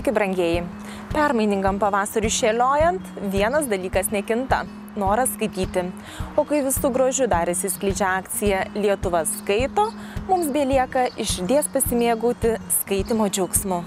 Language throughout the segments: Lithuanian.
Sveiki, brangieji. Permainingam pavasariui šėliojant, vienas dalykas nekinta – noras skaityti. O kai visų grožių darėsi skleidžia akcija Lietuva skaito, mums belieka išties pasimėgauti skaitymo džiaugsmu.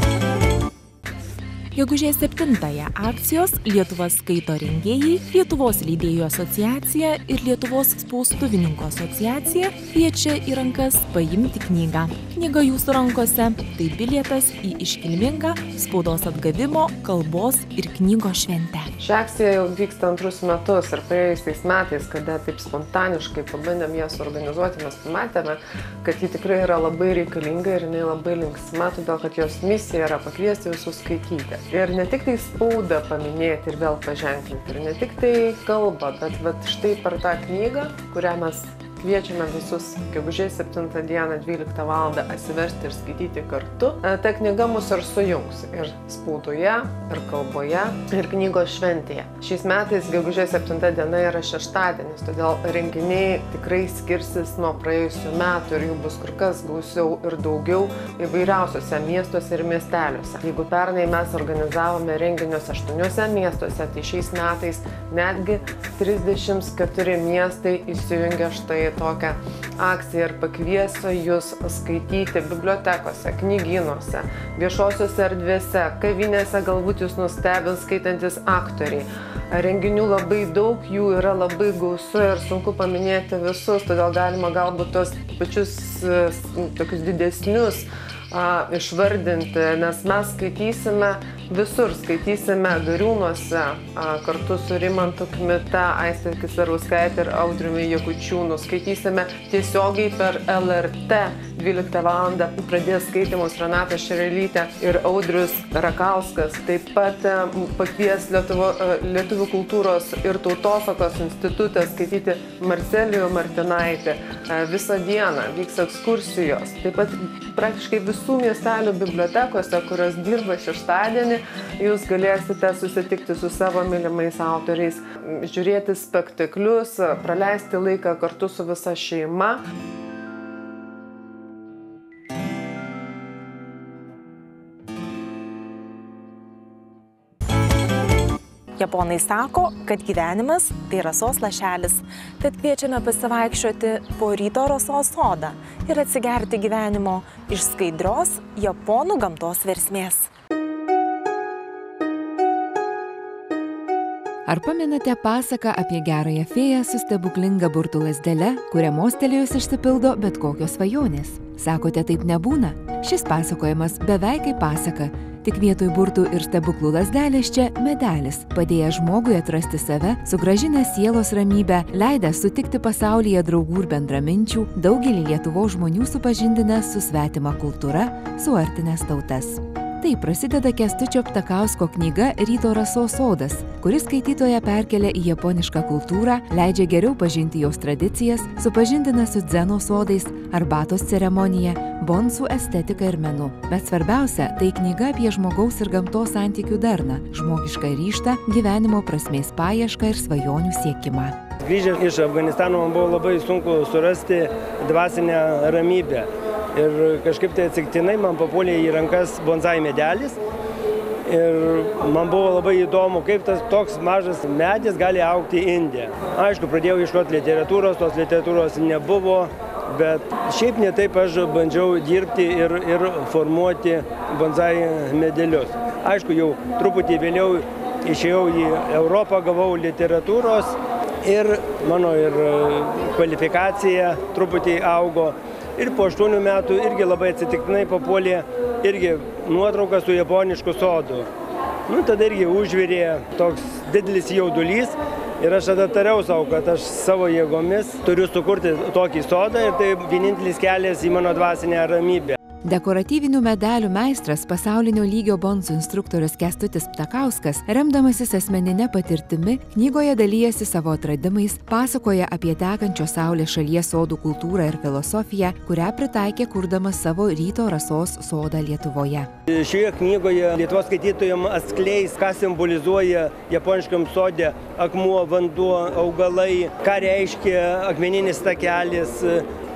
Gegužės 7-ąją akcijos Lietuva skaito rengėjai, Lietuvos leidėjų asociacija ir Lietuvos spaustuvininkų asociacija kviečia į rankas paimti knygą. Knyga jūsų rankose – tai bilietas į iškilmingą spaudos atgavimo, kalbos ir knygos šventę. Ši akcija jau vyksta antrus metus ir praėjusiais metais, kada taip spontaniškai pabandėm ją suorganizuoti, mes pamatėme, kad ji tikrai yra labai reikalinga ir jinai labai linksma, todėl kad jos misija yra pakviesti visus skaityti. Ir ne tik tai spaudą paminėti ir vėl paženklinti, ir ne tik tai kalbą, bet štai per tą knygą, kurią mes kviečiame visus gegužės 7 dieną 12 val. Atsiversti ir skaityti kartu. Ta knyga mus ir sujungs ir spaudoje, ir kalboje, ir knygos šventėje. Šiais metais gegužės 7 diena yra šeštadienis, todėl renginiai tikrai skirsis nuo praėjusių metų ir jų bus kur kas gausiau ir daugiau įvairiausiuose miestuose ir miesteliuose. Jeigu pernai mes organizavome renginius 8 miestuose, tai šiais metais netgi 34 miestai įsijungia štai tokią akciją ir pakviesiu jūs skaityti bibliotekose, knygynuose, viešosiuose erdvėse, kavinėse galbūt jūs nustebins skaitantis aktoriai. Renginių labai daug, jų yra labai gausu ir sunku paminėti visus, todėl galima galbūt tos pačius tokius didesnius išvardinti, nes mes skaitysime visur, skaitysime Gariūnuose kartu su Rimantu Kmita, Aiste Kisarauskaite ir Audriumi Jakučiūnu, skaitysime tiesiogiai per LRT 12 val. Pradės skaitymus Renata Šerelytė ir Audrius Rakauskas. Taip pat pakvies Lietuvių kultūros ir tautosakos institutą skaityti Marcelijų Martinaitį. Visą dieną vyks ekskursijos. Taip pat praktiškai visų miestelių bibliotekose, kurios dirba šeštadienį, jūs galėsite susitikti su savo mylimais autoriais, žiūrėti spektaklius, praleisti laiką kartu su visa šeima. Japonai sako, kad gyvenimas tai rasos lašelis, tad kviečiame pasivaikščioti po ryto rasos sodą ir atsigerti gyvenimo iš skaidrios japonų gamtos versmės. Ar pamenate pasaką apie gerąją fėją su stebuklinga burtų lazdele, kurią mostelėjus išsipildo bet kokios svajonės? Sakote, taip nebūna? Šis pasakojimas beveik kaip pasaka, tik vietoj burtų ir stebuklų lazdelės čia medelis, padėjęs žmogui atrasti save, sugrąžinęs sielos ramybę, leidęs sutikti pasaulyje draugų ir bendraminčių, daugelį Lietuvos žmonių supažindinęs su svetima kultūra, suartinęs tautas. Taip prasideda Kęstučio Ptakausko knyga Ryto rasos sodas, kuris skaitytoją perkelia į japonišką kultūrą, leidžia geriau pažinti jos tradicijas, supažindina su dzeno sodais, arbatos ceremonija, bonsų estetika ir menu. Bet svarbiausia, tai knyga apie žmogaus ir gamtos santykių darną, žmogišką ryžtą, gyvenimo prasmės paiešką ir svajonių siekimą. Grįžęs iš Afganistano man buvo labai sunku surasti dvasinę ramybę. Ir kažkaip tai atsitiktinai man papuolė į rankas bonsai medelis. Ir man buvo labai įdomu, kaip tas toks mažas medis gali augti Inde. Aišku, pradėjau ieškoti literatūros, tos literatūros nebuvo, bet šiaip ne taip aš bandžiau dirbti ir formuoti bonsai medelius. Aišku, jau truputį vėliau išėjau į Europą, gavau literatūros ir mano kvalifikacija truputį augo. Ir po 8 metų irgi labai atsitiktinai papuolė irgi nuotrauka su japonišku sodu. Tada irgi užvirė toks didelis jaudulys ir aš tada tariau savo, kad aš savo jėgomis turiu sukurti tokį sodą ir tai vienintelis kelias į mano dvasinę ramybę. Dekoratyvinių medalių meistras, pasaulinio lygio bonsų instruktorius Kęstutis Ptakauskas, remdamasis asmeninė patirtimi, knygoje dalijasi savo atradimais, pasakoja apie tekančios saulės šalies sodų kultūrą ir filosofiją, kurią pritaikė kurdamas savo Ryto rasos sodą Lietuvoje. Šioje knygoje Lietuvos skaitytojams atskleis, ką simbolizuoja japoniškam sode akmuo, vanduo, augalai, ką reiškia akmeninis takelis,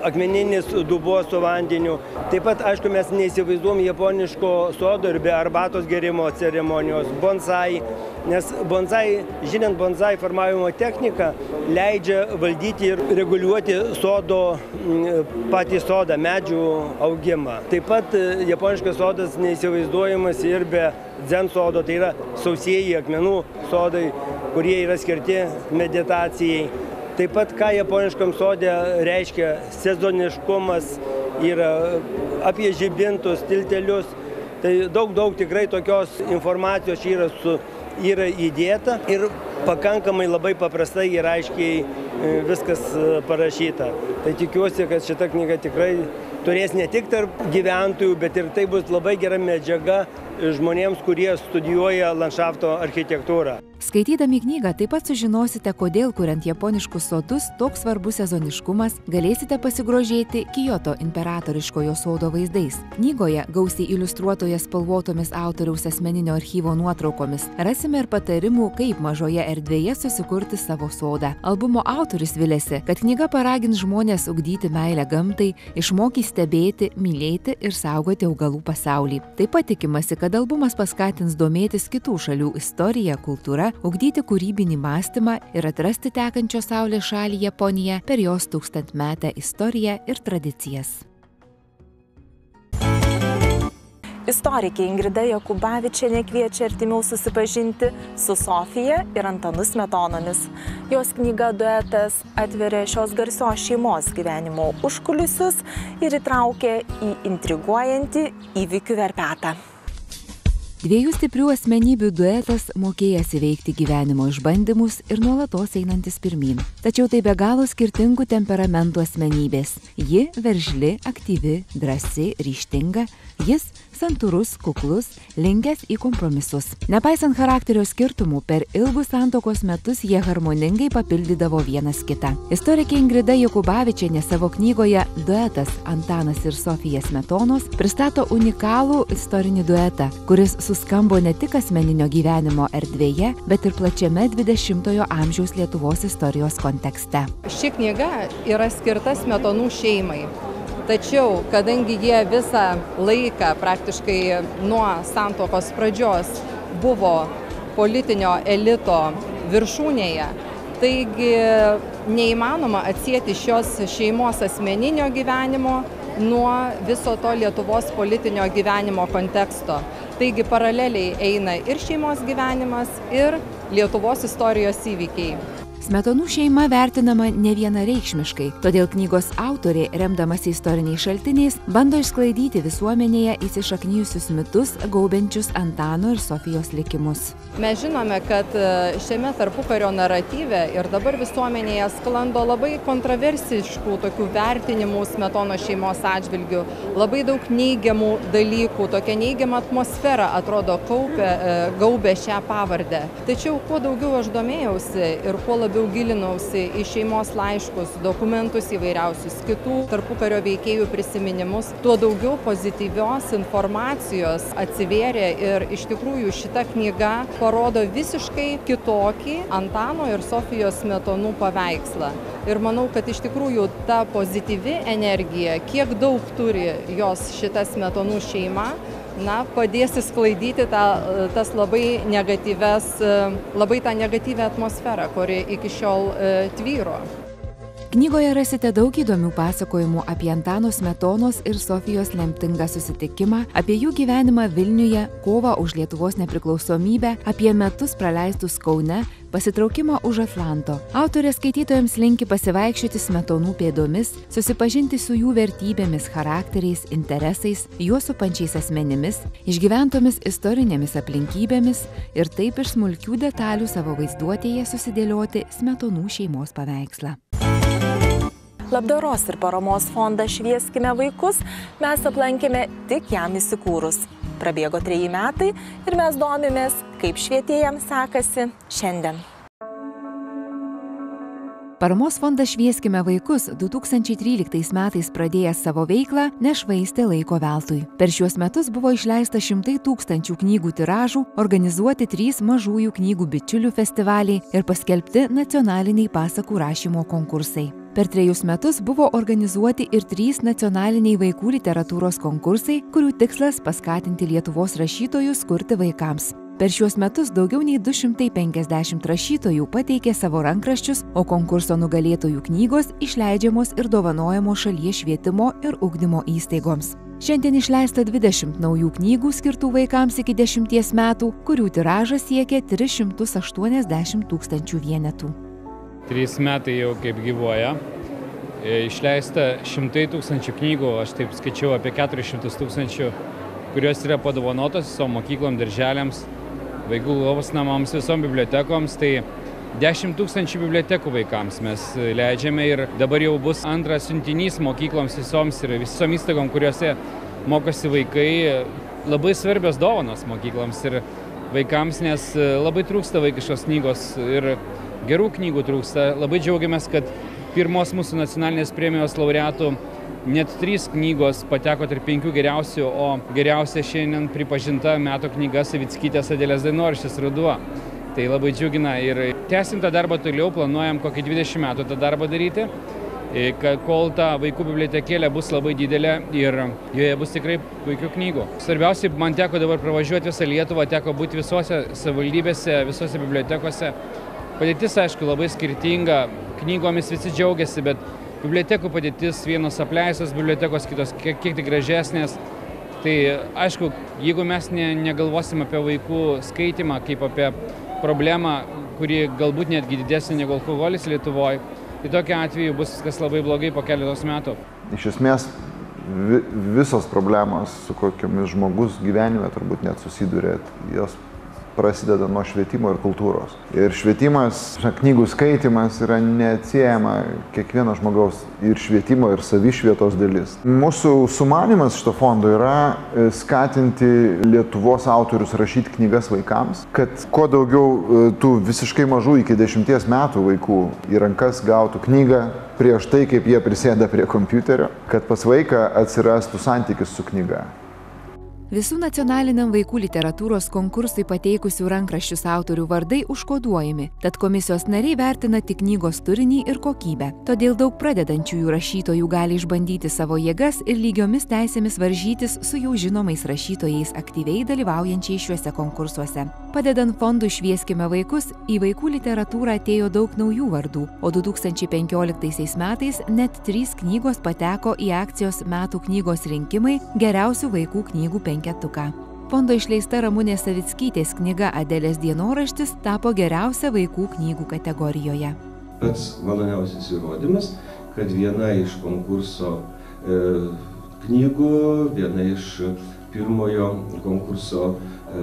akmeninis dubuo su vandeniu. Taip pat, aišku, mes neįsivaizduom japoniško sodo ir be arbatos gerimo ceremonijos, bonsai, nes bonsai, žinant bonsai formavimo techniką, leidžia valdyti ir reguliuoti sodo, patį sodą, medžių augimą. Taip pat japoniškas sodas neįsivaizduojamas ir be dzen sodo, tai yra sausieji akmenų sodai, kurie yra skirti meditacijai. Taip pat, ką japoniškam sode reiškia sezoniškumas, yra apie žibintus, tiltelius. Tai daug tikrai tokios informacijos yra įdėta ir pakankamai labai paprastai ir aiškiai viskas parašyta. Tai tikiuosi, kad šita knyga tikrai turės ne tik tarp gyventojų, bet ir tai bus labai gera medžiaga žmonėms, kurie studijuoja landšafto architektūrą. Skaitydami knygą taip pat sužinosite, kodėl, kuriant japoniškus sodus, toks svarbus sezoniškumas, galėsite pasigrožėti Kioto imperatoriškojo sodo vaizdais. Knygoje, gausiai iliustruotoje spalvotomis autoriaus asmeninio archyvo nuotraukomis, rasime ir patarimų, kaip mažoje erdvėje susikurti savo sodą. Albumo autorius viliasi, kad knyga paragins žmonės ugdyti meilę gamtai, išmokys stebėti, mylėti ir saugoti augalų pasaulį. Taip pat tikimasi, kad albumas paskatins domėtis kitų šalių istorija, kultūra, ugdyti kūrybinį mąstymą ir atrasti tekančios saulės šalį Japoniją per jos 1000-metę istoriją ir tradicijas. Istorikė Ingrida Jokubavičienė kviečia artimiau susipažinti su Sofija ir Antanu Smetonomis. Jos knyga Duetas atveria šios garsios šeimos gyvenimo užkulisius ir įtraukia į intriguojantį įvykių verpetą. Dviejų stiprių asmenybių duetas mokėjęs įveikti gyvenimo išbandymus ir nuolatos einantis pirmyn. Tačiau tai be galo skirtingų temperamentų asmenybės. Ji veržli, aktyvi, drąsi, ryžtinga, jis santūrus, kuklus, linkęs į kompromisus. Nepaisant charakterio skirtumų, per ilgus santuokos metus jie harmoningai papildydavo vienas kitą. Istorikė Ingrida Jokubavičienė savo knygoje Duetas Antanas ir Sofija Smetonos pristato unikalų istorinį duetą, kuris suskambo ne tik asmeninio gyvenimo erdvėje, bet ir plačiame 20-ojo amžiaus Lietuvos istorijos kontekste. Ši knyga yra skirta Smetonų šeimai. Tačiau, kadangi jie visą laiką, praktiškai nuo santuokos pradžios, buvo politinio elito viršūnėje, taigi neįmanoma atsieti šios šeimos asmeninio gyvenimo nuo viso to Lietuvos politinio gyvenimo konteksto. Taigi paraleliai eina ir šeimos gyvenimas, ir Lietuvos istorijos įvykiai. Smetonų šeima vertinama ne vienareikšmiškai, todėl knygos autorė, remdamasi istoriniais šaltiniais, bando išsklaidyti visuomenėje įsišaknijusius mitus, gaubiančius Antano ir Sofijos likimus. Mes žinome, kad šiame tarpukario naratyve ir dabar visuomenėje sklando labai kontroversiškų tokių vertinimų Smetono šeimos atžvilgių, labai daug neigiamų dalykų, tokia neigiama atmosfera atrodo gaubė šią pavardę. Tačiau kuo daugiau aš domėjausi ir kuo labiau gilinausi į šeimos laiškus, dokumentus įvairiausius, kitų tarpukario veikėjų prisiminimus, tuo daugiau pozityvios informacijos atsivėrė ir iš tikrųjų šita knyga parodo visiškai kitokį Antano ir Sofijos Smetonų paveikslą. Ir manau, kad iš tikrųjų ta pozityvi energija, kiek daug turi jos šita Smetonų šeima, padės išsklaidyti tas labai tą negatyvią atmosferą, kuri iki šiol tvyro. Knygoje rasite daug įdomių pasakojimų apie Antano Smetonos ir Sofijos lemtingą susitikimą, apie jų gyvenimą Vilniuje, kovą už Lietuvos nepriklausomybę, apie metus praleistus Kaune, pasitraukimą už Atlanto. Autorė skaitytojams linki pasivaikščioti Smetonų pėdomis, susipažinti su jų vertybėmis, charakteriais, interesais, juos supančiais asmenimis, išgyventomis istorinėmis aplinkybėmis ir taip iš smulkių detalių savo vaizduotėje susidėlioti Smetonų šeimos paveikslą. Labdaros ir paramos fondą Švieskime vaikus mes aplankėme tik jam įsikūrus. Prabėgo 3 metai ir mes domimės, kaip švietėjams sekasi šiandien. Paramos fondas Švieskime vaikus 2013 metais pradėjęs savo veiklą nešvaistė laiko veltui. Per šiuos metus buvo išleista 100 000 knygų tiražų, organizuoti 3 mažųjų knygų bičiulių festivaliai ir paskelbti nacionaliniai pasakų rašymo konkursai. Per 3 metus buvo organizuoti ir 3 nacionaliniai vaikų literatūros konkursai, kurių tikslas paskatinti Lietuvos rašytojus kurti vaikams. Per šiuos metus daugiau nei 250 rašytojų pateikė savo rankraščius, o konkurso nugalėtojų knygos išleidžiamos ir dovanojamos šalies švietimo ir ugdymo įstaigoms. Šiandien išleista 20 naujų knygų skirtų vaikams iki 10 metų, kurių tiražas siekia 380 000 vienetų. 3 metai jau kaip gyvuoja. Išleista 100 000 knygų, aš taip skaičiau apie 400 000, kurios yra padovanotos visom mokyklom, darželiams, vaikų globos namams, visom bibliotekoms. Tai 10 000 bibliotekų vaikams mes leidžiame ir dabar jau bus antras siuntinys mokykloms visoms ir visom įstaigom, kuriuose mokosi vaikai. Labai svarbios dovanos mokykloms ir vaikams, nes labai trūksta vaikiškos knygos ir gerų knygų trūksta. Labai džiaugiamės, kad pirmos mūsų nacionalinės premijos laureatų net 3 knygos pateko tarp 5 geriausių, o geriausia šiandien pripažinta metų knyga Savickytės Adelės dienoraštis Ruduo. Tai labai džiugina ir tęsim tą darbą toliau, planuojam kokį 20 metų tą darbą daryti, kol ta vaikų bibliotekėlė bus labai didelė ir joje bus tikrai puikių knygų. Svarbiausiai, man teko dabar pravažiuoti visą Lietuvą, teko būti visose savivaldybėse, visose bibliotekose. Padėtis, aišku, labai skirtinga, knygomis visi džiaugiasi, bet bibliotekų padėtis, vienos apleistos bibliotekos, kitos kiek tik gražesnės. Tai, aišku, jeigu mes negalvosim apie vaikų skaitymą kaip apie problemą, kuri galbūt netgi didesnė negu alkoholis Lietuvoje, tai tokiu atveju bus viskas labai blogai po keletos metų. Iš esmės, visos problemos, su kokiamis žmogus gyvenime turbūt net susiduria, jos prasideda nuo švietimo ir kultūros. Ir švietimas, knygų skaitymas yra neatsiejama kiekvieno žmogaus ir švietimo, ir savišvietos dalis. Mūsų sumanymas šito fondo yra skatinti Lietuvos autorius rašyti knygas vaikams, kad kuo daugiau tų visiškai mažų iki 10 metų vaikų į rankas gautų knygą prieš tai, kaip jie prisėda prie kompiuterio, kad pas vaiką atsirastų santykis su knyga. Visų nacionaliniam vaikų literatūros konkursui pateikusių rankraščius autorių vardai užkoduojami, tad komisijos nariai vertina tik knygos turinį ir kokybę. Todėl daug pradedančiųjų rašytojų gali išbandyti savo jėgas ir lygiomis teisėmis varžytis su jau žinomais rašytojais aktyviai dalyvaujančiais šiuose konkursuose. Padedant fondui Švieskime vaikus, į vaikų literatūrą atėjo daug naujų vardų, o 2015 metais net 3 knygos pateko į akcijos metų knygos rinkimai geriausių vaikų knygų 5-tuką. Fondo išleista Ramunės Savickytės knyga Adelės dienoraštis tapo geriausia vaikų knygų kategorijoje. Pats maloniausias įrodymas, kad viena iš konkurso knygų, viena iš pirmojo konkurso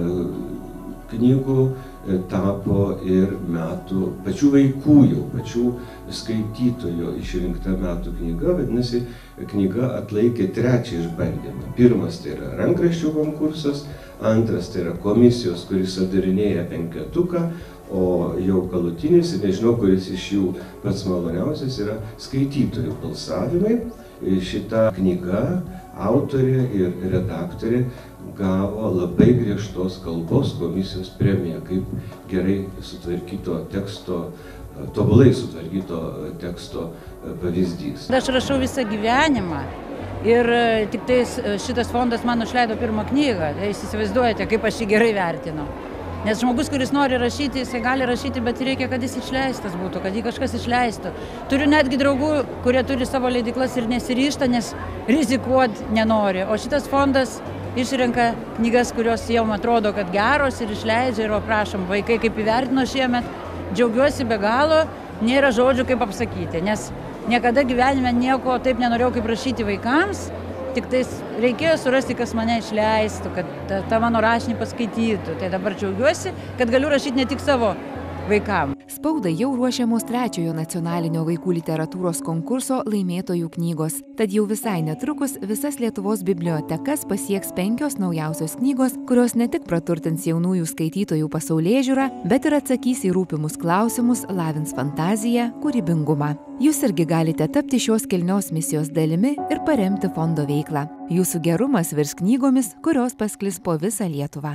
knygų tapo ir metų pačių vaikų jau, pačių skaitytojų išrinkta metų knyga, vadinasi, knyga atlaikė 3 išbandymą. Pirmas tai yra rankraščių konkursas, antras tai yra komisijos, kuris sudarinėja 5-tuką, o jau galutinis, nežinau, kuris iš jų pats maloniausias, yra skaitytojų balsavimai. Šita knyga autorė ir redaktorė gavo labai griežtos kalbos komisijos premiją, kaip gerai sutvarkyto teksto, tobulai sutvarkyto teksto pavyzdys. Aš rašau visą gyvenimą ir tik šitas fondas man išleido pirmą knygą. Tai jūs įsivaizduojate, kaip aš jį gerai vertinu. Nes žmogus, kuris nori rašyti, jisai gali rašyti, bet reikia, kad jis išleistas būtų, kad jį kažkas išleistų. Turiu netgi draugų, kurie turi savo leidyklas ir nesiryžta, nes rizikuot nenori. O šitas fondas išrenka knygas, kurios jau atrodo, kad geros ir išleidžia ir prašom, vaikai kaip įvertino šiemet, džiaugiuosi be galo, nėra žodžių kaip apsakyti, nes niekada gyvenime nieko taip nenorėjau kaip rašyti vaikams, tik tais reikėjo surasti, kas mane išleistų, kad tą mano rašinį paskaitytų. Tai dabar džiaugiuosi, kad galiu rašyti ne tik savo vaikams. Spaudai jau ruošiamos 3-ojo nacionalinio vaikų literatūros konkurso laimėtojų knygos. Tad jau visai netrukus visas Lietuvos bibliotekas pasieks 5 naujausios knygos, kurios ne tik praturtins jaunųjų skaitytojų pasaulėžiūrą, bet ir atsakys į rūpimus klausimus, lavins fantaziją, kūrybingumą. Jūs irgi galite tapti šios kilnios misijos dalimi ir paremti fondo veiklą. Jūsų gerumas virs knygomis, kurios pasklis po visą Lietuvą.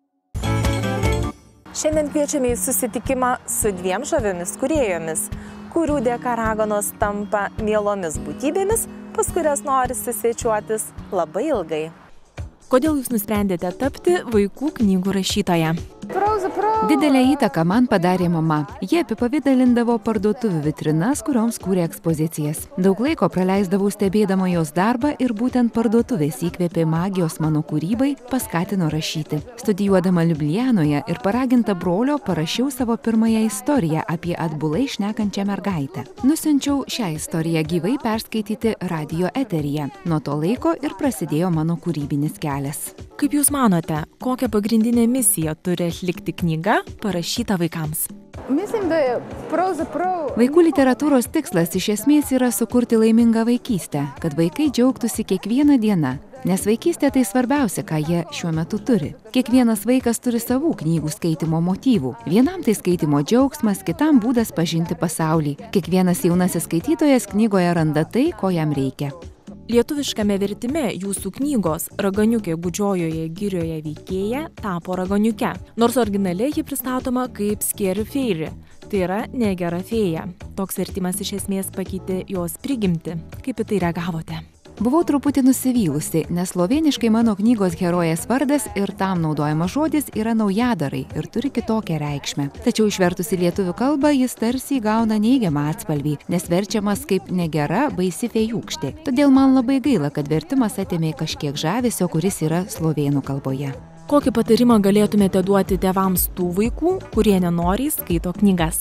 Šiandien kviečiame į susitikimą su 2 žaviomis kūrėjomis. kurių dėka raganos tampa mielomis būtybėmis, pas kurias norisi svečiuotis labai ilgai. Kodėl jūs nusprendėte tapti vaikų knygų rašytoja? Didelę įtaką man padarė mama. Jie apipavidalindavo parduotuvių vitrinas, kurioms kūrė ekspozicijas. Daug laiko praleisdavau stebėdama jos darbą ir būtent parduotuvės įkvėpė magijos mano kūrybai, paskatino rašyti. Studijuodama Liublianoje ir paraginta brolio parašiau savo pirmąją istoriją apie atbulai šnekančią mergaitę. Nusiunčiau šią istoriją gyvai perskaityti radijo eteryje. Nuo to laiko ir prasidėjo mano kūrybinis kelias. Kaip jūs manote, kokią pagrindinę misiją turi atlikti knyga parašyta vaikams? Vaikų literatūros tikslas iš esmės yra sukurti laimingą vaikystę, kad vaikai džiaugtųsi kiekvieną dieną. Nes vaikystė tai svarbiausia, ką jie šiuo metu turi. Kiekvienas vaikas turi savų knygų skaitimo motyvų. Vienam tai skaitimo džiaugsmas, kitam būdas pažinti pasaulį. Kiekvienas jaunasis skaitytojas knygoje randa tai, ko jam reikia. Lietuviškame vertime jūsų knygos Raganiukė gūdžiojoje girioje veikėja tapo raganiuke, nors originaliai ji pristatoma kaip Scary Fairy, tai yra negera fėja. Toks vertimas iš esmės pakeitė jos prigimtį. Kaip į tai reagavote? Buvau truputį nusivylusi, nes slovėniškai mano knygos herojės vardas ir tam naudojamas žodis yra naujadarai ir turi kitokią reikšmę. Tačiau išvertus į lietuvių kalbą jis tarsi įgauna neigiamą atspalvį, nes verčiamas kaip negera baisi fėjūkštė. Todėl man labai gaila, kad vertimas atėmė kažkiek žavesio, kuris yra slovėnų kalboje. Kokį patarimą galėtumėte duoti tėvams tų vaikų, kurie nenoriai skaito knygas?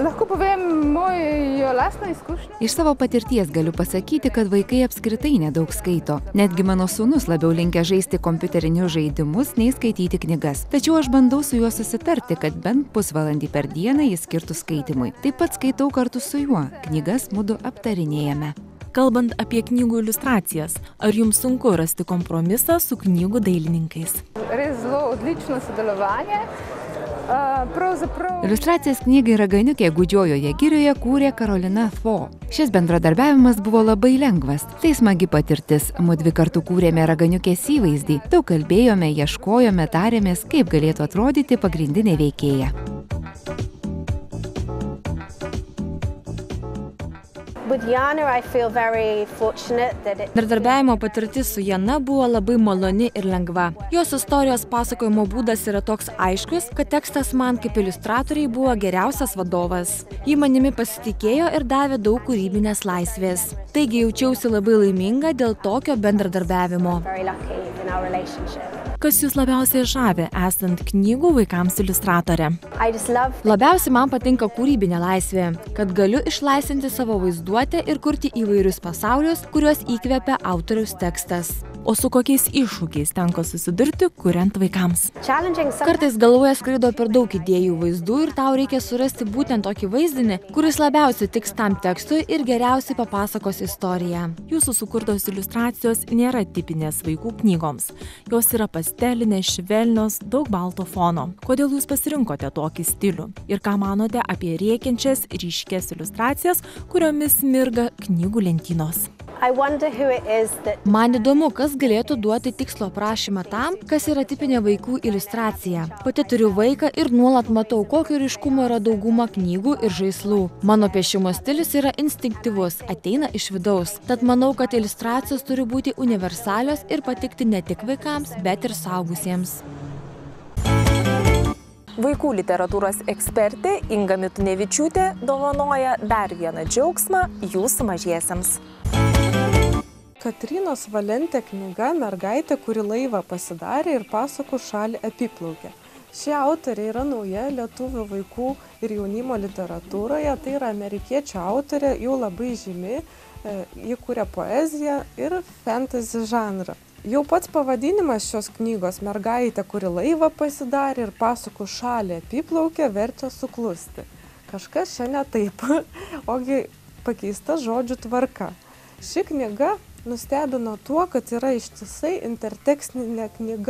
Iš savo patirties galiu pasakyti, kad vaikai apskritai nedaug skaito. Netgi mano sūnus labiau linkę žaisti kompiuterinius žaidimus, nei skaityti knygas. Tačiau aš bandau su juo susitarti, kad bent pusvalandį per dieną jis skirtų skaitimui. Taip pat skaitau kartu su juo. Knygas mudu aptarinėjame. Kalbant apie knygų iliustracijas, ar jums sunku rasti kompromisą su knygų dailininkais? Iliustracijas knygai Raganiukė gūdžiojoje girioje kūrė Karolina Fo. Šis bendradarbiavimas buvo labai lengvas. Tai smagi patirtis. Mudvi kartu kūrėme Raganiukės įvaizdį. Daug kalbėjome, ieškojome, tarėmės, kaip galėtų atrodyti pagrindinė veikėja. Bendradarbiavimo patirtis su Jana buvo labai maloni ir lengva. Jos istorijos pasakojimo būdas yra toks aiškus, kad tekstas man kaip iliustratoriai buvo geriausias vadovas. Ji manimi pasitikėjo ir davė daug kūrybinės laisvės. Taigi jaučiausi labai laiminga dėl tokio bendradarbiavimo. Kas jūs labiausiai žavi, esant knygų vaikams iliustratorė? Labiausiai man patinka kūrybinė laisvė, kad galiu išlaisvinti savo vaizduotę ir kurti įvairius pasaulius, kuriuos įkvepia autoriaus tekstas. O su kokiais iššūkiais tenka susidurti, kuriant vaikams? Kartais galvoje skraido per daug idėjų vaizdų ir tau reikia surasti būtent tokį vaizdinį, kuris labiausiai tiks tam tekstui ir geriausiai papasakos istoriją. Jūsų sukurtos iliustracijos nėra tipinės vaikų knygoms. Jos yra pastelinės, švelnios, daug balto fono. Kodėl jūs pasirinkote tokį stilių? Ir ką manote apie rėkiančias, ryškias iliustracijas, kuriomis mirga knygų lentynos? Man įdomu, kas galėtų duoti tikslo aprašymą tam, kas yra tipinė vaikų iliustracija. Pati turiu vaiką ir nuolat matau, kokio ryškumo yra dauguma knygų ir žaislų. Mano piešimo stilius yra instinktyvus, ateina iš vidaus. Tad manau, kad iliustracijos turi būti universalios ir patikti ne tik vaikams, bet ir suaugusiems. Vaikų literatūros ekspertė Inga Mitunevičiūtė dovanoja dar vieną džiaugsmą jūsų mažiesiems. Katrinos Valentė knyga Mergaitė, kuri laivą pasidarė ir pasakų šalį apiplaukė. Ši autorė yra nauja lietuvių vaikų ir jaunimo literatūroje, tai yra amerikiečių autorė, jau labai žymi, ji kuria poeziją ir fantasy žanrą. Jau pats pavadinimas šios knygos Mergaitė, kuri laivą pasidarė ir pasakų šalį apiplaukė, verčia suklusti. Kažkas čia ne taip, ogi pakeista žodžių tvarka. Ši knyga nustebino tuo, kad yra ištisai intertekstinė knyga.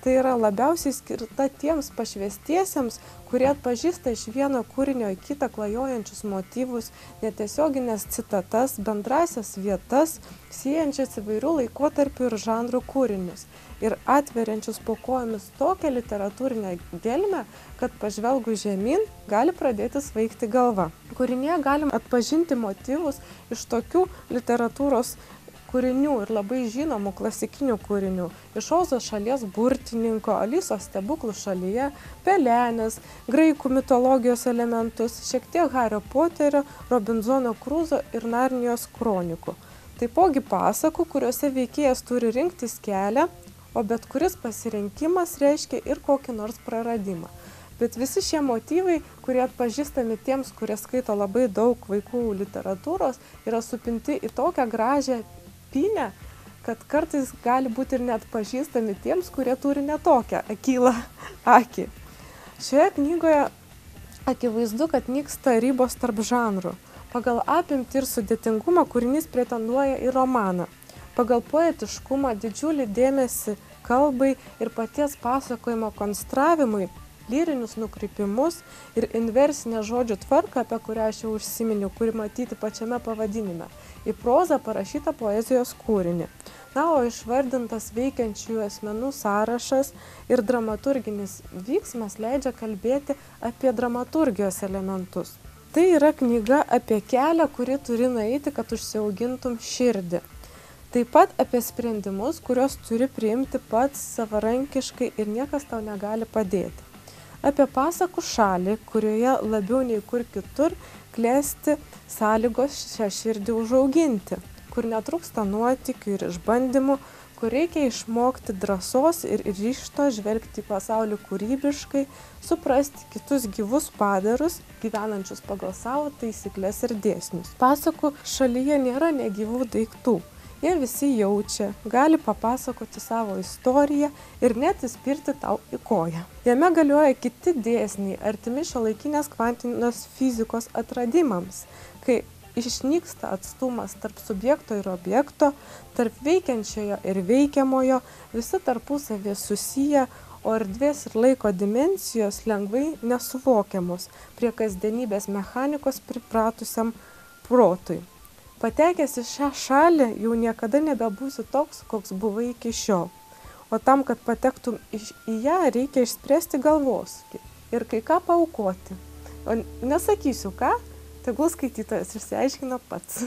tai yra labiausiai skirta tiems pašvestiesiems, kurie atpažįsta iš vieno kūrinio į kitą klajojančius motyvus, netiesioginės citatas, bendrasias vietas, siejančias įvairių laikotarpių ir žanrų kūrinius ir atveriančius po kojomis tokią literatūrinę gelmę, kad pažvelgus žemyn gali pradėti svaigti galva. Kūrinyje galim atpažinti motyvus iš tokių literatūros kūrinių ir labai žinomų klasikinių kūrinių. Iš Ozo šalies burtininko, Alisos stebuklų šalyje, Pelenės, graikų mitologijos elementus, šiek tiek Hario Poterio, Robinzono Kruzo ir Narnijos kronikų. Taipogi pasakų, kuriuose veikėjas turi rinktis kelią, o bet kuris pasirinkimas reiškia ir kokį nors praradimą. Bet visi šie motyvai, kurie atpažįstami tiems, kurie skaito labai daug vaikų literatūros, yra supinti į tokią gražią pynę, kad kartais gali būti ir neatpažįstami tiems, kurie turi netokią akylą akį. Šioje knygoje akivaizdu, kad nyksta ribos tarp žanrų. Pagal apimtį ir sudėtingumą kūrinys pretenduoja į romaną. Pagal poetiškumą, didžiulį dėmesį kalbai ir paties pasakojimo konstravimui, lyrinius nukrypimus ir inversinę žodžių tvarką, apie kurią aš jau užsiminiau, kuri matyti pačiame pavadinime, į prozą parašytą poezijos kūrinį. Na, o išvardintas veikiančių asmenų sąrašas ir dramaturginis vyksmas leidžia kalbėti apie dramaturgijos elementus. Tai yra knyga apie kelią, kurį turi nueiti, kad užsiaugintum širdį. Taip pat apie sprendimus, kuriuos turi priimti pats savarankiškai ir niekas tau negali padėti. Apie pasakų šalį, kurioje labiau nei kur kitur klesti sąlygos šią širdį užauginti, kur netrūksta nuotykių ir išbandymų, kur reikia išmokti drąsos ir ryžto žvelgti į pasaulį kūrybiškai, suprasti kitus gyvus padarus, gyvenančius pagal savo taisyklės ir dėsnius. Pasakų šalyje nėra negyvų daiktų. Jie visi jaučia, gali papasakoti savo istoriją ir net įspirti tau į koją. Jame galioja kiti dėsniai, artimi šiuolaikinės kvantinės fizikos atradimams, kai išnyksta atstumas tarp subjekto ir objekto, tarp veikiančiojo ir veikiamojo, visi tarpusavį susiję, o erdvės ir laiko dimensijos lengvai nesuvokiamos prie kasdienybės mechanikos pripratusiam protui. Patekęs į šią šalį jau niekada nebebūsi toks, koks buvai iki šiol. O tam, kad patektum į ją, reikia išspręsti galvosūkį ir kai ką paaukoti. O nesakysiu ką, tegul skaitytojas išsiaiškina pats.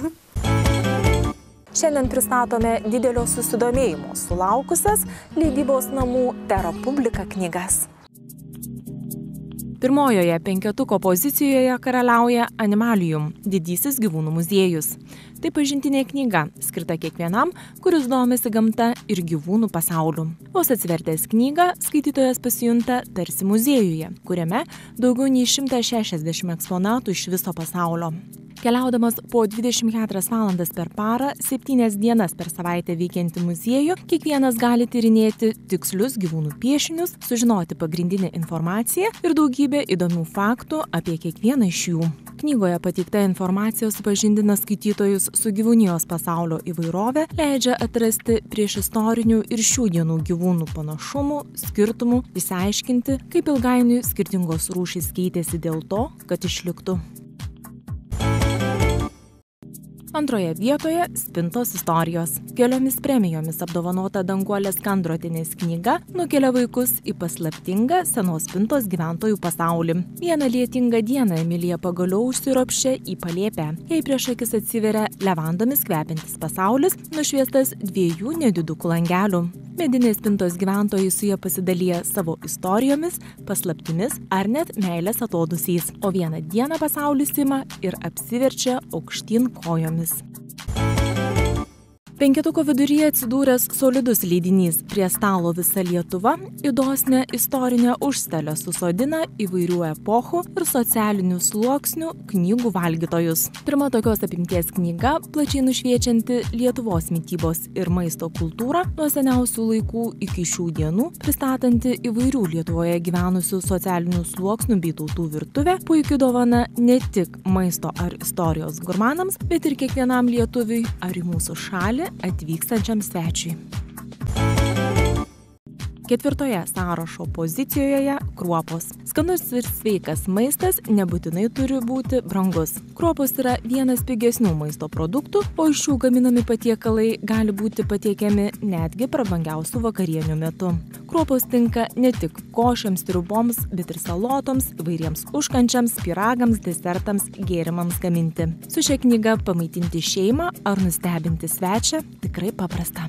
Šiandien pristatome didelio susidomėjimo sulaukusias leidybos namų Terra Publica knygas. Pirmojoje penketuko pozicijoje karaliauja Animalium – didysis gyvūnų muziejus. Tai pažintinė knyga, skirta kiekvienam, kuris domisi gamta ir gyvūnų pasauliu. Vos atsivertęs knygą, skaitytojas pasijunta tarsi muziejuje, kuriame daugiau nei 160 eksponatų iš viso pasaulio. Keliaudamas po 24 valandas per parą, 7 dienas per savaitę veikiantį muziejų, kiekvienas gali tyrinėti tikslius gyvūnų piešinius, sužinoti pagrindinę informaciją ir daugybę įdomių faktų apie kiekvieną iš jų. Knygoje pateikta informacija supažindina skaitytojus su gyvūnijos pasaulio įvairove, leidžia atrasti priešistorinių ir šių dienų gyvūnų panašumų, skirtumų, išsiaiškinti, kaip ilgainiui skirtingos rūšys keitėsi dėl to, kad išliktų. Antroje vietoje Spintos istorijos. Keliomis premijomis apdovanota Danguolės Kandrotienės knyga nukelia vaikus į paslaptingą senos Spintos gyventojų pasaulį. Vieną lietingą dieną Emilija pagaliau užsiropščia į palėpę. Jai prieš akis atsiveria levandomis kvepiantis pasaulis, nušviestas 2 nedidukų langelių. Medinės Spintos gyventojai su jie pasidalyja savo istorijomis, paslaptimis ar net meilės atodusiais. O vieną dieną pasaulis ima ir apsiverčia aukštyn kojomis. Penketuko viduryje atsidūręs solidus leidinys Prie stalo visa Lietuva į dosnią istorinę užstalę susodina įvairių epochų ir socialinių sluoksnių knygų valgytojus. Pirma tokios apimties knyga, plačiai nušviečianti Lietuvos mitybos ir maisto kultūrą nuo seniausių laikų iki šių dienų, pristatanti įvairių Lietuvoje gyvenusių socialinių sluoksnių bei tautų virtuvę, puikiai dovana ne tik maisto ar istorijos gurmanams, bet ir kiekvienam lietuviui ar į mūsų šalį atvykstančiam svečiui. 4 sąrašo pozicijoje kruopos. Skanus ir sveikas maistas nebūtinai turi būti brangus. Kruopos yra vienas pigesnių maisto produktų, o iš jų gaminami patiekalai gali būti patiekiami netgi prabangiausių vakarienių metu. Kruopos tinka ne tik košėms, sriuboms, bet ir salotoms, įvairiems užkančiams, pyragams, desertams, gėrimams gaminti. Su šia knyga pamaitinti šeimą ar nustebinti svečią tikrai paprasta.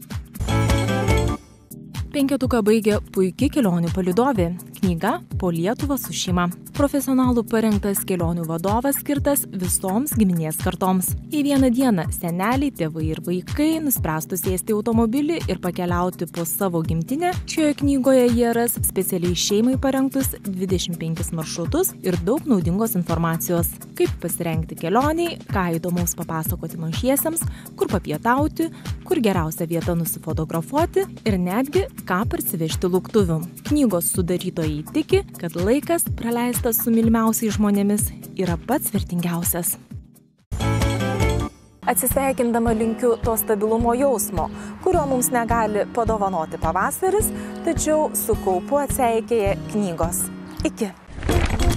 5 baigė puiki kelionių palydovė. Knyga Po Lietuvą su šeima. Profesionalų parengtas kelionių vadovas skirtas visoms giminės kartoms. Į vieną dieną seneliai, tėvai ir vaikai nuspręstų sėsti automobilį ir pakeliauti po savo gimtinę. Šioje knygoje jie ras specialiai šeimai parengtus 25 maršrutus ir daug naudingos informacijos. Kaip pasirengti kelioniai, ką įdomaus papasakoti mažiesiems, kur papietauti, kur geriausia vieta nusifotografuoti ir netgi ką parsivežti lauktuvių. Knygos sudarytojai tiki, kad laikas praleistas su mylimiausiais žmonėmis yra pats vertingiausias. Atsisveikindama linkiu to stabilumo jausmo, kurio mums negali padovanoti pavasaris, tačiau su kaupu atseikėja knygos. Iki.